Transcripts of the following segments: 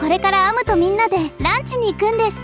これからアムとみんなでランチに行くんです。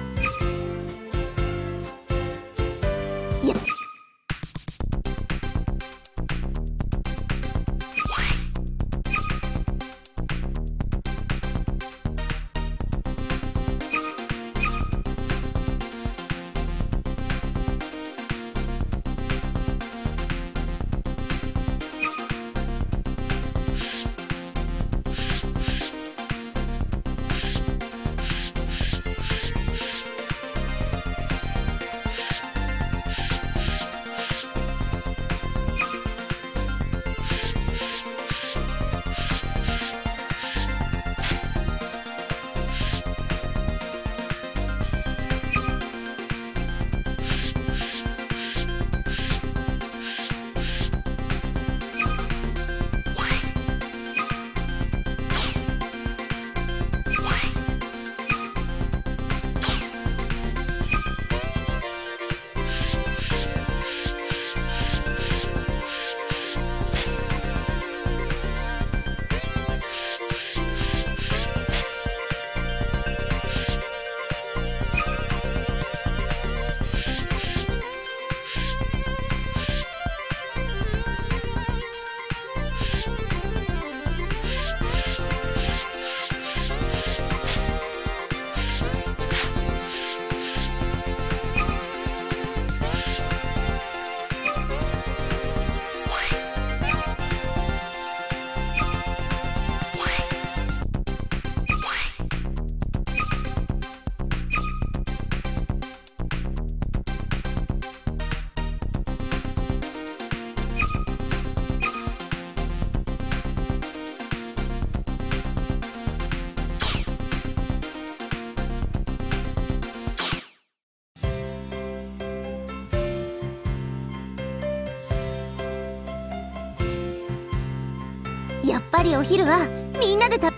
やっぱりお昼はみんなでルー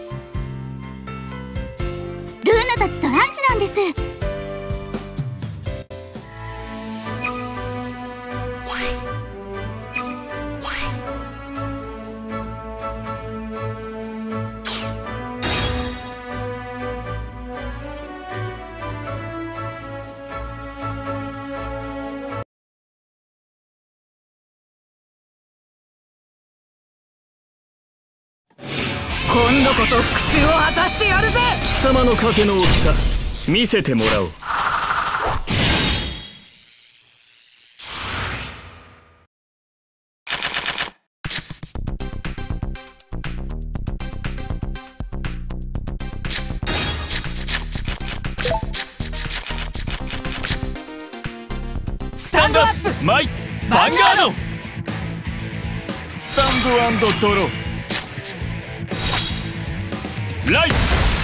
ナたちとランチなんです。 今度こそ復讐を果たしてやるぜ。 貴様の風の大きさ見せてもらおう。 スタンドアップマイヴァンガード。スタンド&ドロー。ライト。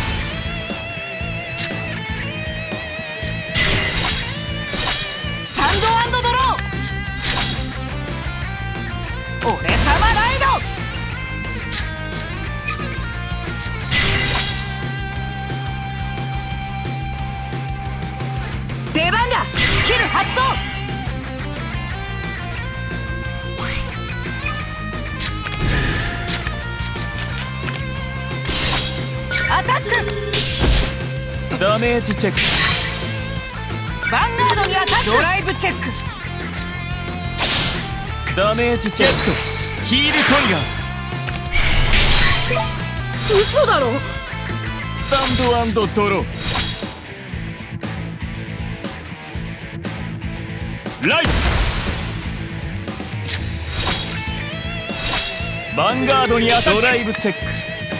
スタンド&ドロー。俺様ライド。出番だ。スキル発動。アタック。 ダメージチェック。 ヴァンガードにアタック。ドライブチェック。 ダメージチェック。ヒールトリガー。 嘘だろ。 スタンド&ドロー。ライト。ヴァンガードにアタック。ドライブチェック。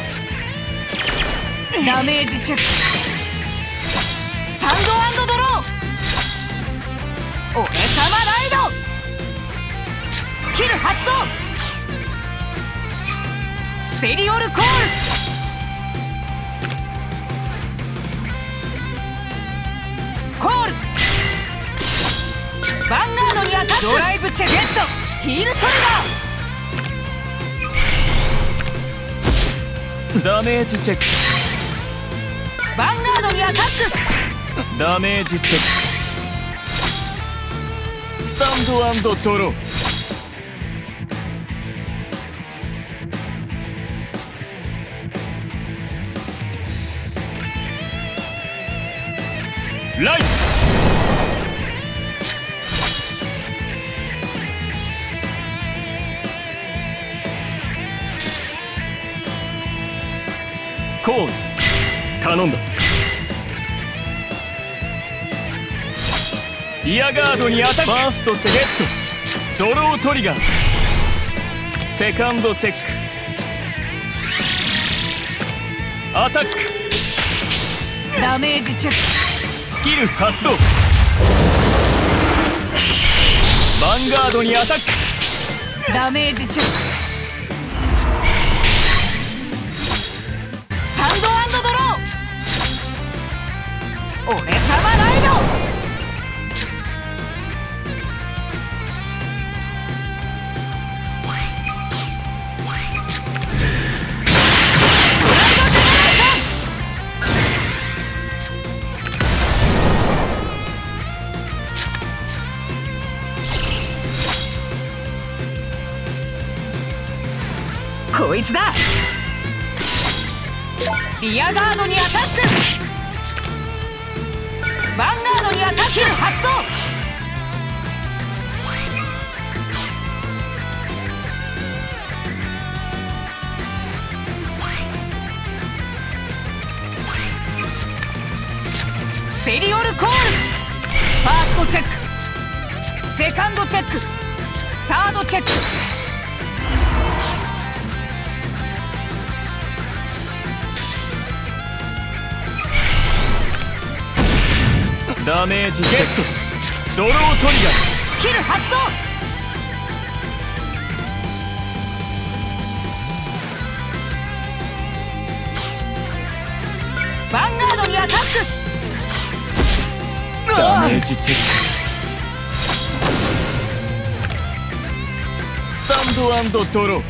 ダメージチェック。スタンド&ドロー。俺様ライド。スキル発動。スペリオルコール。コール。ヴァンガードにアタック。ドライブチェック。ゲット。ヒールトリガー。 ダメージチェック。 ヴァンガードにアタック。 ダメージチェック。スタンド&ドロー。 ライトコール頼んだ。リアガードにアタック。ファーストチェック。ドロートリガー。セカンドチェック。アタック。 ダメージチェック。 スキル発動。ヴァンガードにアタック。 ダメージチェック。スタンドアンドドロー。俺様ライド。こいつだ。リアガードにアタック。ヴァンガードにアタック。スキル発動。スペリオルコール。ファーストチェック。セカンドチェック。サードチェック。 ダメージゲット。ドロートリガー。 スキル発動。ヴァンガードにアタック。 ダメージチェック。スタンドアンドドロー。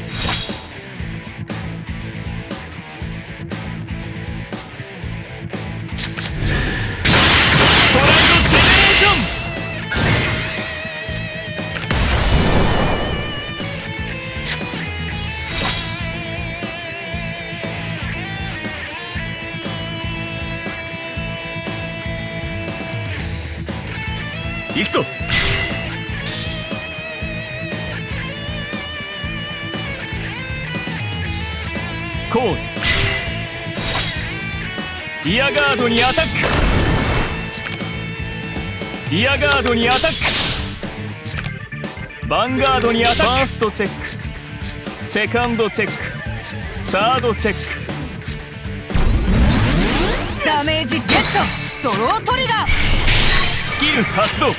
行くぞ。コール。リアガードにアタック。リアガードにアタック。ヴァンガードにアタック。ファーストチェック。セカンドチェック。サードチェック。 ダメージジェット。ドロートリガー。 スキル発動。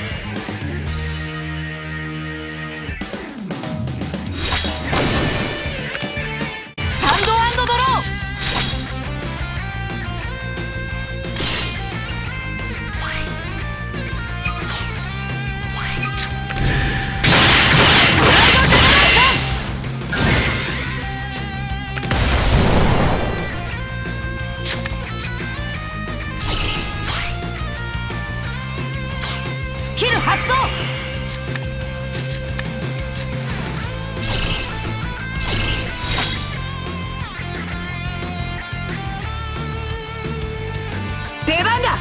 スキル発動。出番だ。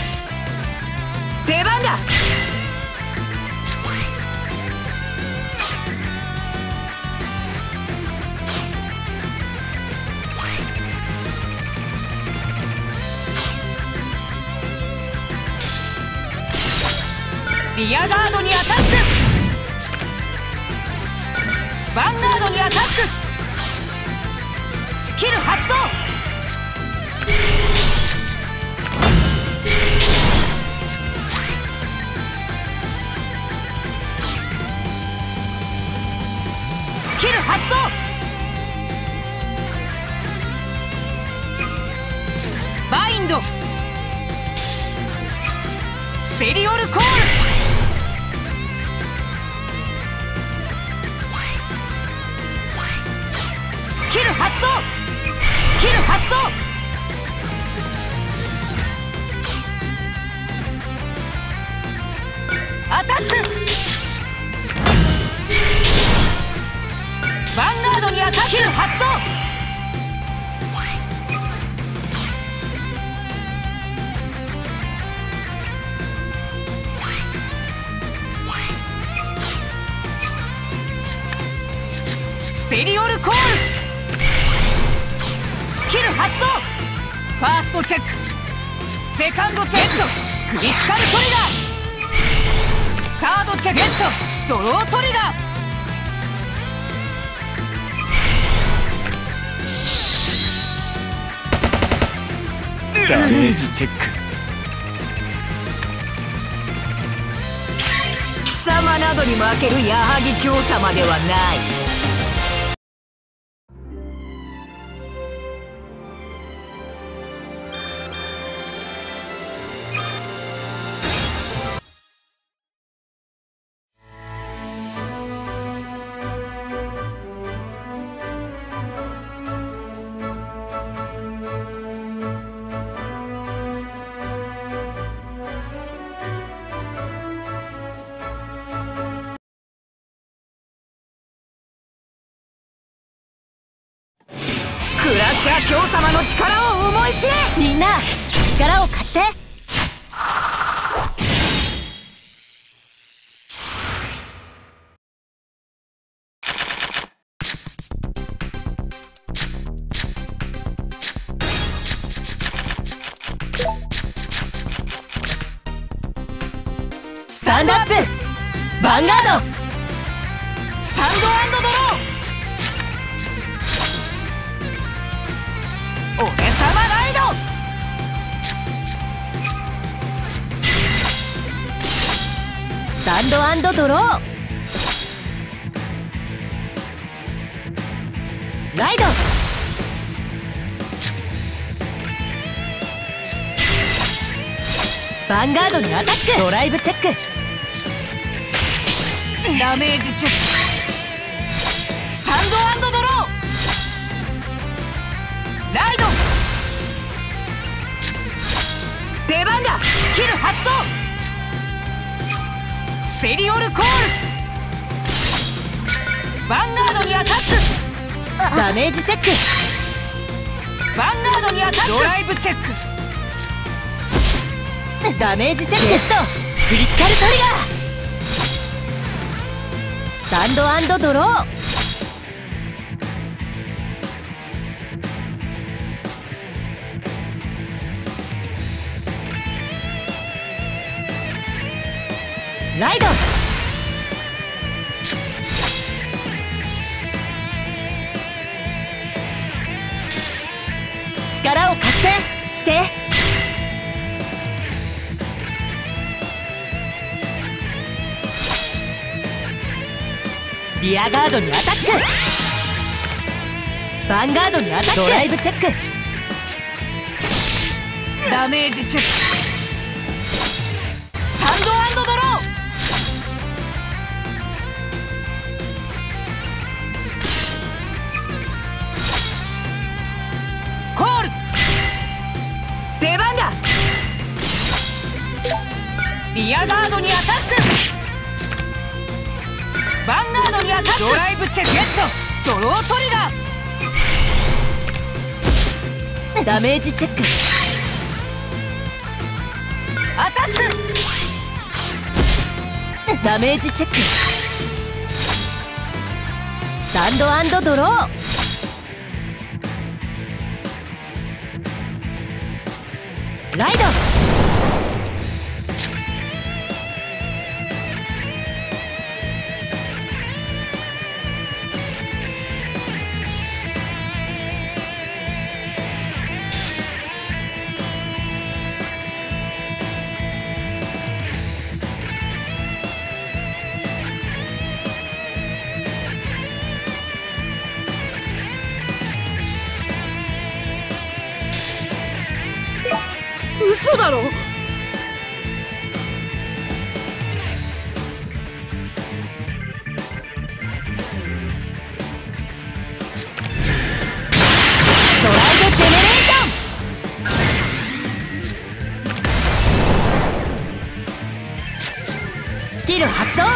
出番だ。リアガードにアタック。ヴァンガードにアタック。スキル発動。スキル発動。バインド。スペリオルコール。スキル発動。スキル発動。アタック。ヴァンガードにアタック。スキル発動。 ペリオルコール。スキル発動。ファーストチェック、セカンドチェック、クリティカルトリガー。サードチェック、ドロートリガー。 ダメージチェック。 貴様などに負ける矢作京様ではない。クラッシャー京様の力を思い知れ。 みんな力を貸して。 スタンドアップ、ヴァンガード。スタンドアンドドロー。俺様ライド。 スタンドアンドドロー。ライド。ヴァンガードにアタック。ドライブチェック。 ダメージチェック。スタンドアンドドロー。ライド。出番だ。スキル発動。スペリオルコール。ヴァンガードにアタック。 ダメージチェック。 ヴァンガードにアタック。ドライブチェック。 ダメージチェック。クリティカルトリガー。スタンドアンドドロー。ライド。力を貸して。来て。リアガードにアタック。ヴァンガードにアタック。ドライブチェック。 ダメージチェック。スタンドアンドドロー。コール。出番だ。リアガードにアタック。ヴァンガードにアタック。ドライブチェック。ゲット。ドロートリガー。 ダメージチェック。 アタック。 ダメージチェック。スタンドアンドドロー。ライド。 嘘だろ。 ドライブジェネレーション。スキル発動。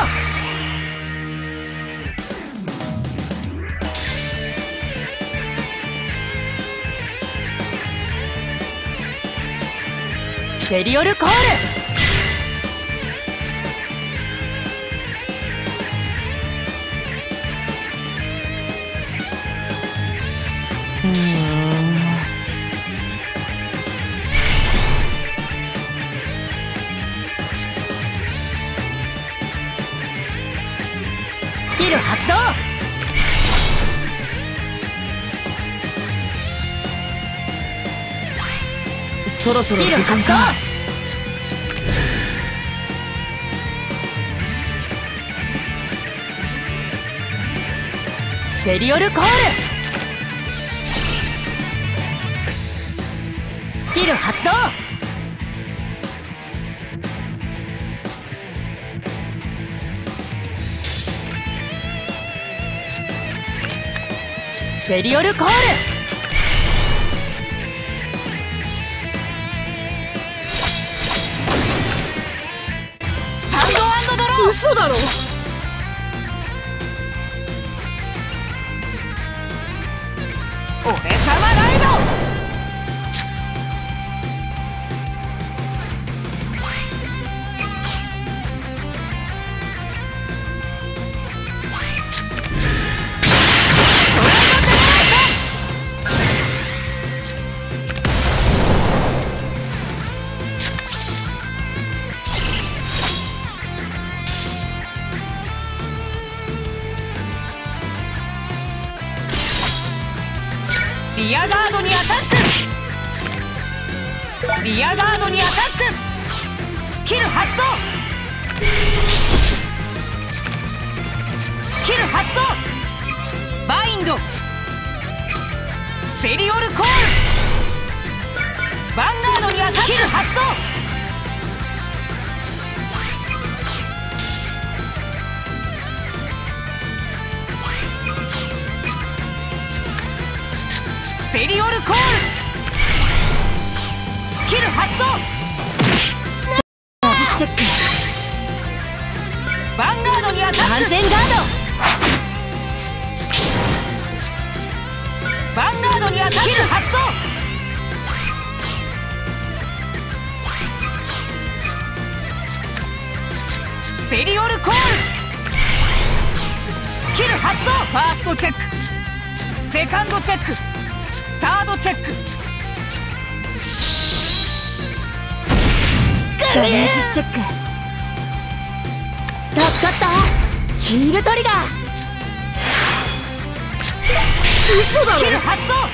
セリオルコール。 そろそろ時間か。スペリオルコール。スキル発動。スペリオルコール。スタンド&ドロー。嘘だろ。俺様ライド。リアガードにアタック。リアガードにアタック。スキル発動。スキル発動。バインド。スペリオルコール。ヴァンガードにアタック。スキル発動。スペリオルコール。スキル発動。 マジチェック。 ヴァンガードにアタック。 完全ガード。 ヴァンガードにアタック。スキル発動。スペリオルコール。スキル発動。ファーストチェック。セカンドチェック。サードチェック。 ダメージチェック。助かった。ヒールトリガー。嘘だろ。 スキル発動。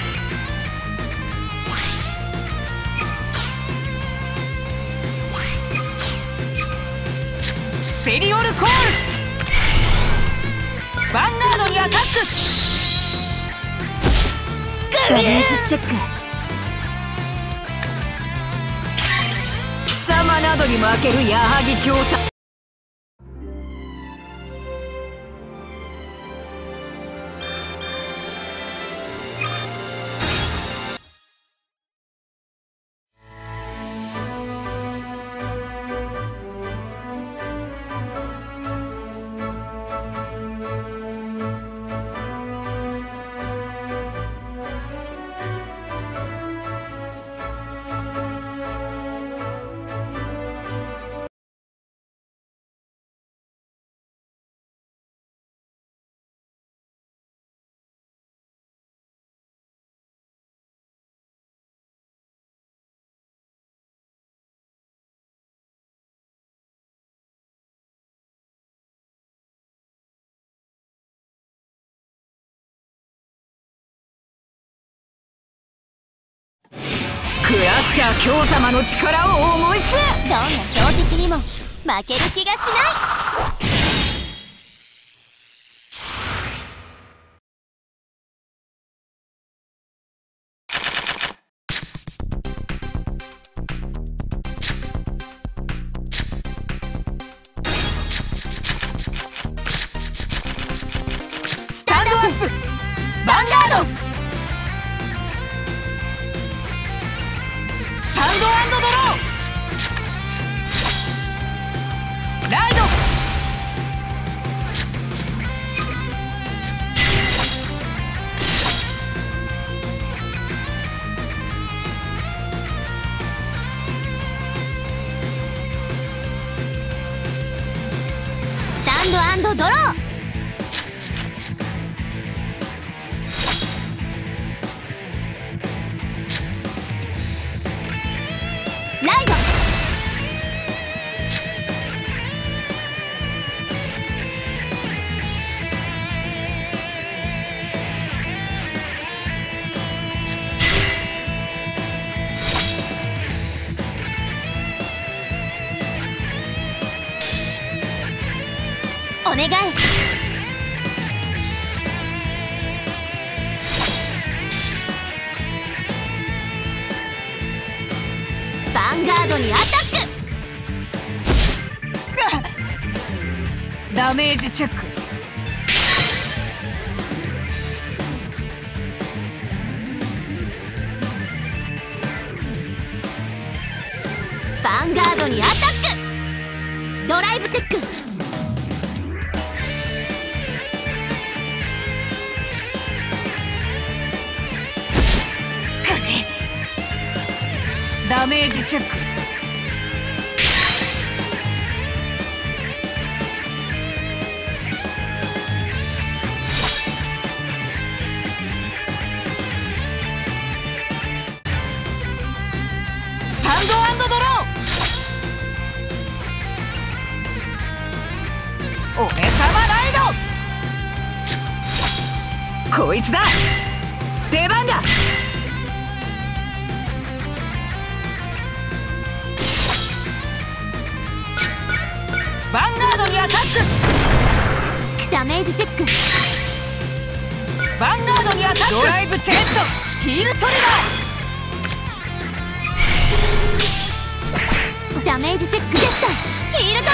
スペリオルコール。ヴァンガードにアタック。 ダメージチェック。 貴様などに負ける矢作強者。クラッシャー教様の力を思い知れ。 どんな強敵にも負ける気がしない。 スタンドアップ。ヴァンガード。スタンド&ドロー。ライド。 スタンド&ドロー。ライド。 願い。ヴァンガードにアタック。ダメージチェック。ヴァンガードにアタック。ドライブチェック。ダメージチェック。スタンド&ドロー。俺様ライド。こいつだ。出番だ。ヴァンガードにアタック。ダメージチェック。ヴァンガードにアタック。ドライブチェック。ヒールトリガー。ダメージチェック。ゲット。ヒールトリガー。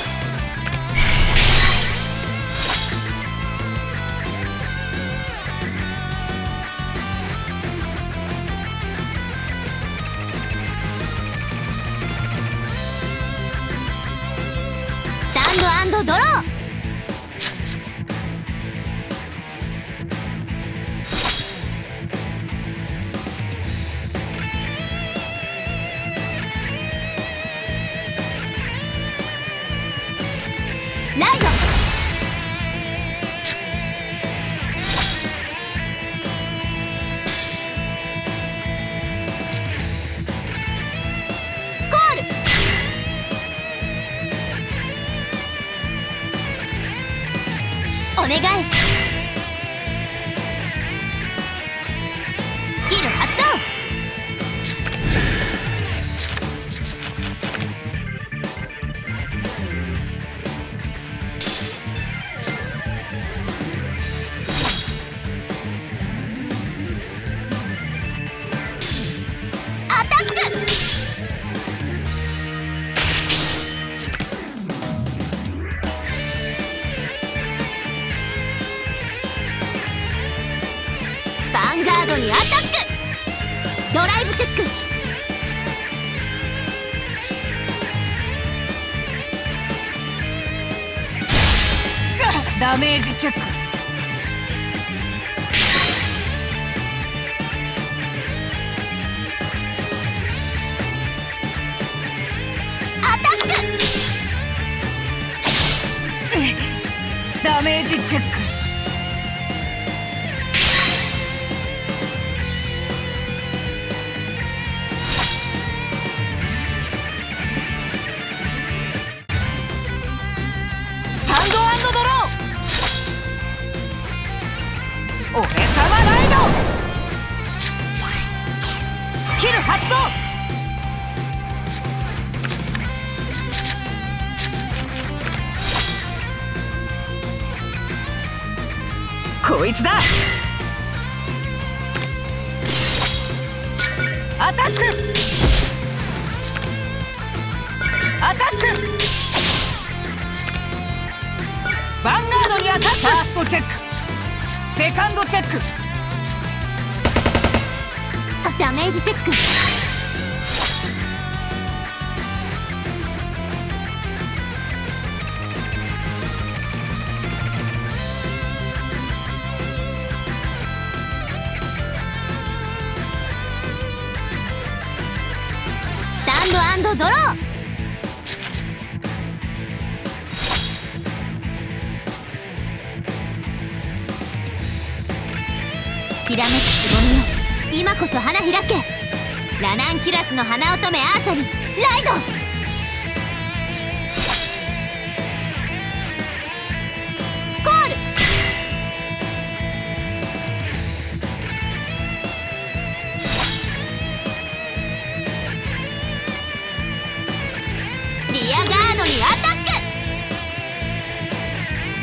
スタンド&ドロー。ライド。コール。お願い。スキル発動。アタック。ヴァンガードにアタック。ドライブチェック。ダメージチェック。アタック。ダメージチェック。スタンド&ドロー。俺様ライド。スキル発動。こいつだ。アタック。アタック。ヴァンガードにアタック。ファーストチェック。セカンドチェック。ダメージチェック。スタンド&ドロー。きらめくつぼみよ、今こそ花開け。ラナンキュラスの花乙女アーシャにライド。コール。リアガードにアタック。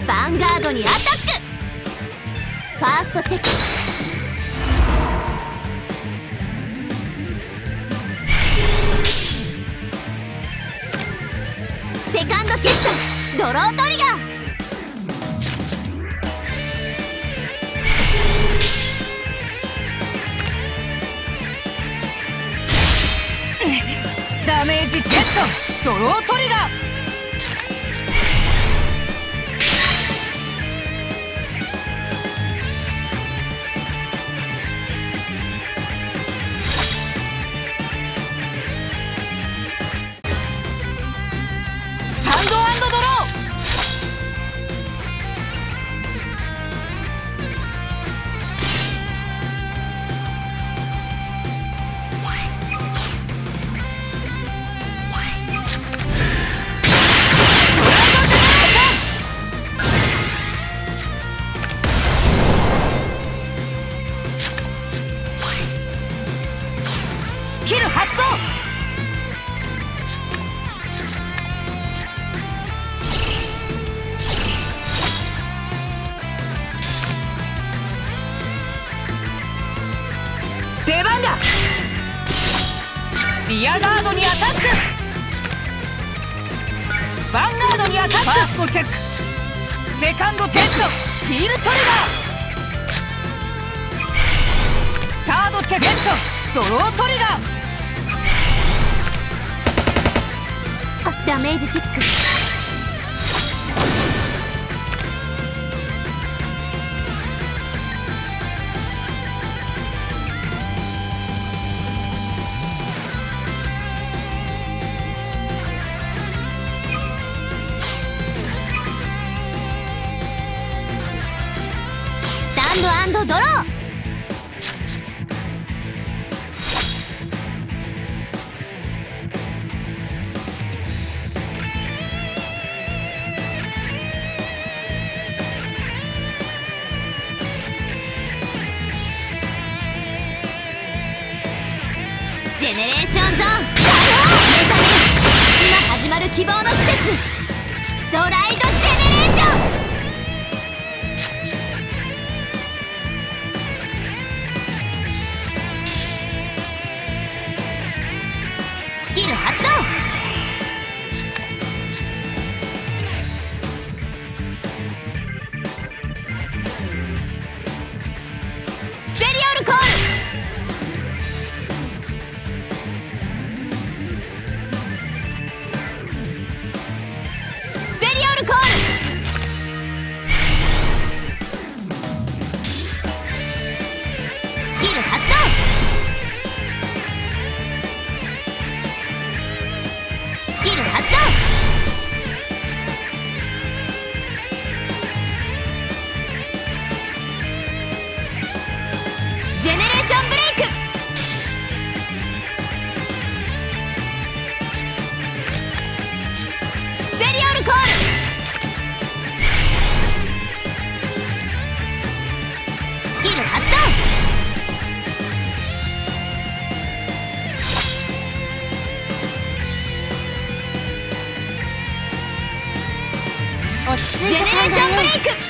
ヴァンガードにアタック。ファーストチェック。セカンドチェック。ドロートリガー。ダメージチェック。ドロートリガー。スキル発動。出番だ。リアガードにアタック。ヴァンガードにアタック。ファーストチェック。セカンドチェック。フィールトリガー。サードチェック。ドロートリガー。ダメージチェック。スタンド&ドロー。ジェネレーションゾーン解放。目覚め。今始まる希望の季節。ストライドジェネレーション。スキル発動。スペリオルコール。ジェネレーションブレイク。スペリオルコール。スキル発動。落ち着いて。ジェネレーションブレイク。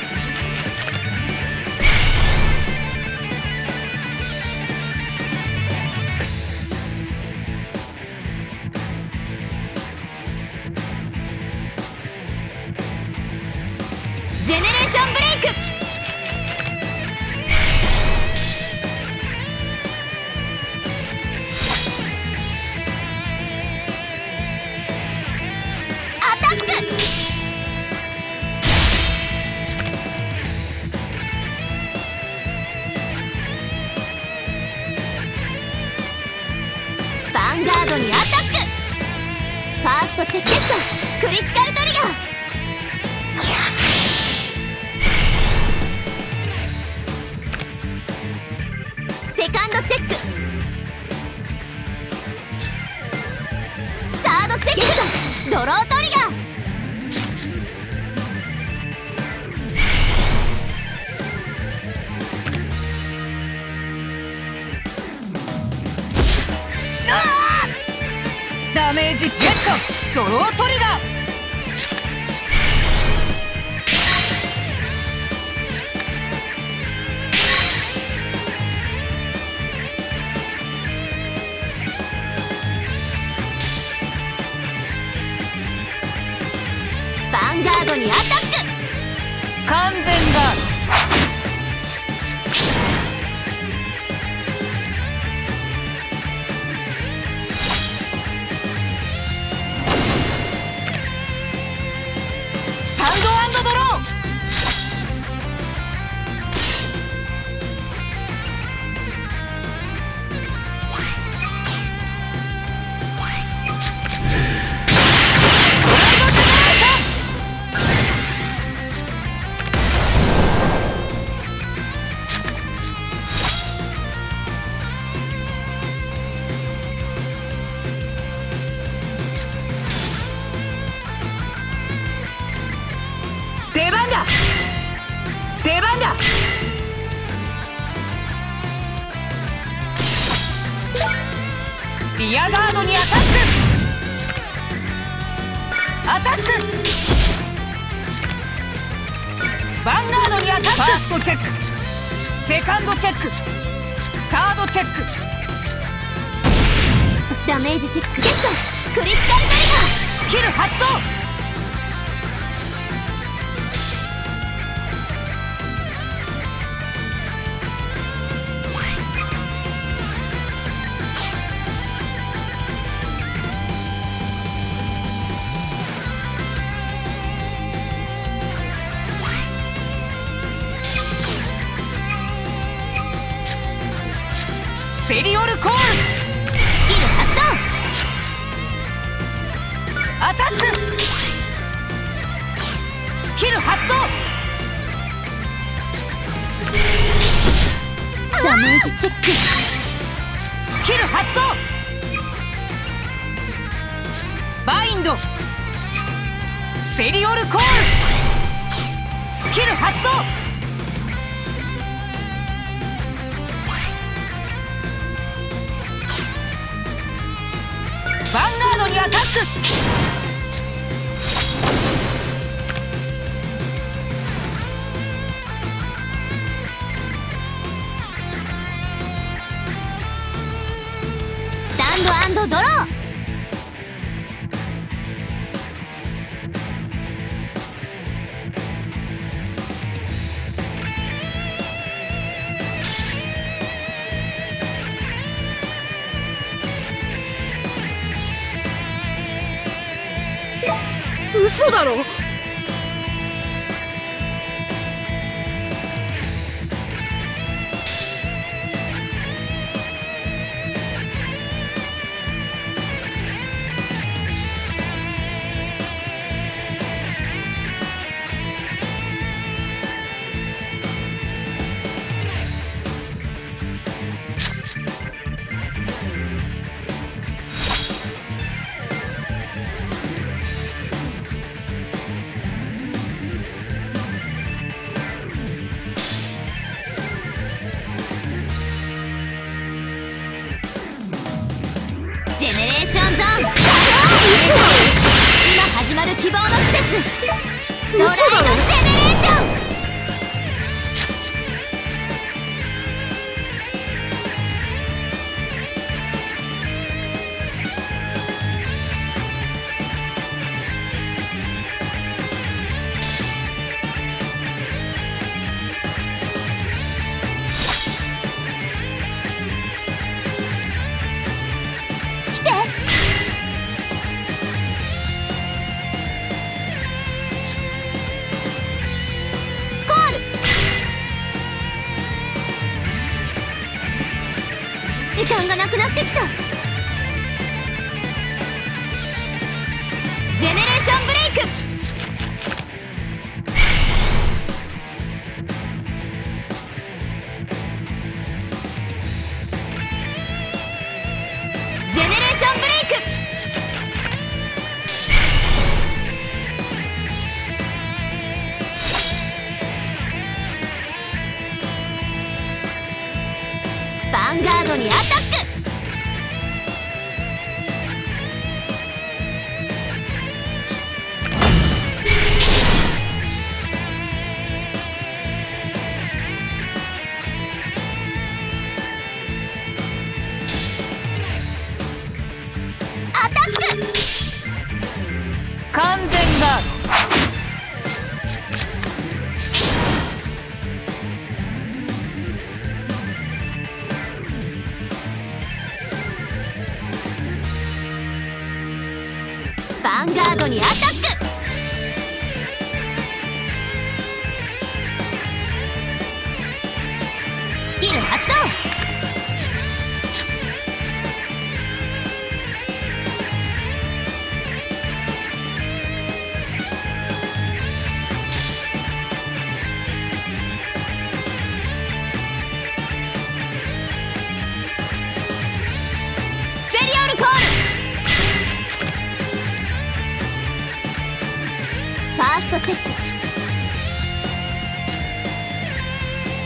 ジェネレーションブレイク。アタック。ヴァンガードにアタック。ファーストチェック。クリティカルトリガー。セカンドチェック。サードチェック。ドロートリガー。ダメージチェック。ドロートリガー。 リアガードにアタック。アタック。ヴァンガードにアタック。ファーストチェック、セカンドチェック、サードチェック。 ダメージチェックゲット。クリティカルトリガー。 スキル発動。スペリオルコール。 スキル発動。 アタック。スキル発動。 ダメージチェック。 スキル発動。バインド。スペリオルコール。スキル発動。ヴァンガードにアタック。 スタンド&ドロー。 嘘だろ。 ジェネレーションゾーン。今始まる希望の季節。ストライドジェネレーション。来て。コール。時間がなくなってきた。ジェネレーションブレイク。ジェネレーションブレイク。ヴァンガードにアタック。アタック。 完全ガード。 ヴァンガードにアタック。スキル発動。スペリオルコール。ファーストチェック、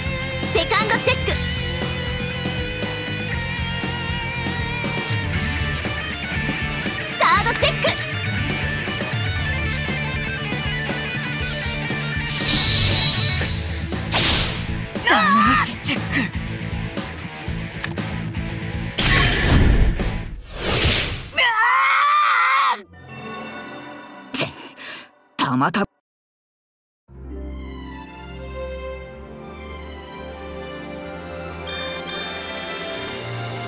セカンドチェック、 ドチェック。 ダメージチェック。たまたま